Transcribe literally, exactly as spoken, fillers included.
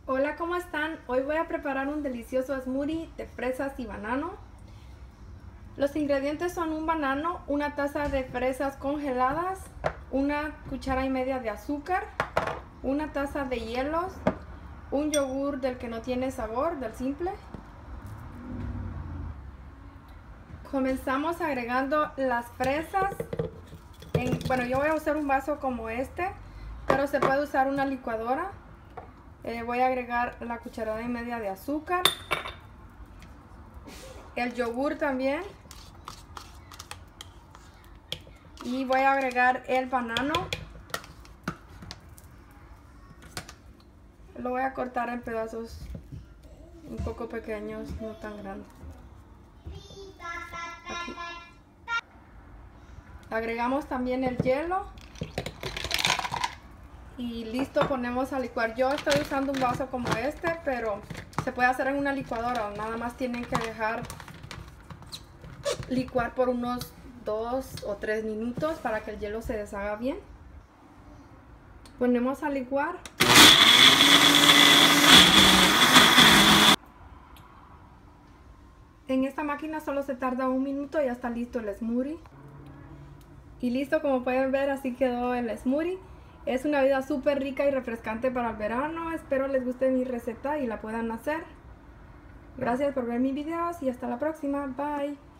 Hola, ¿cómo están? Hoy voy a preparar un delicioso smoothie de fresas y banano. Los ingredientes son un banano, una taza de fresas congeladas, una cuchara y media de azúcar, una taza de hielos, un yogur del que no tiene sabor, del simple. Comenzamos agregando las fresas. En, bueno, yo voy a usar un vaso como este, pero se puede usar una licuadora. Eh, voy a agregar la cucharada y media de azúcar, el yogur también, y voy a agregar el banano. Lo voy a cortar en pedazos un poco pequeños, no tan grandes. Aquí. Agregamos también el hielo y listo, ponemos a licuar. Yo estoy usando un vaso como este, pero se puede hacer en una licuadora. Nada más tienen que dejar licuar por unos dos o tres minutos para que el hielo se deshaga bien. Ponemos a licuar. En esta máquina solo se tarda un minuto y ya está listo el smoothie. Y listo, como pueden ver, así quedó el smoothie. Es una bebida súper rica y refrescante para el verano. Espero les guste mi receta y la puedan hacer. Gracias por ver mis videos y hasta la próxima. Bye.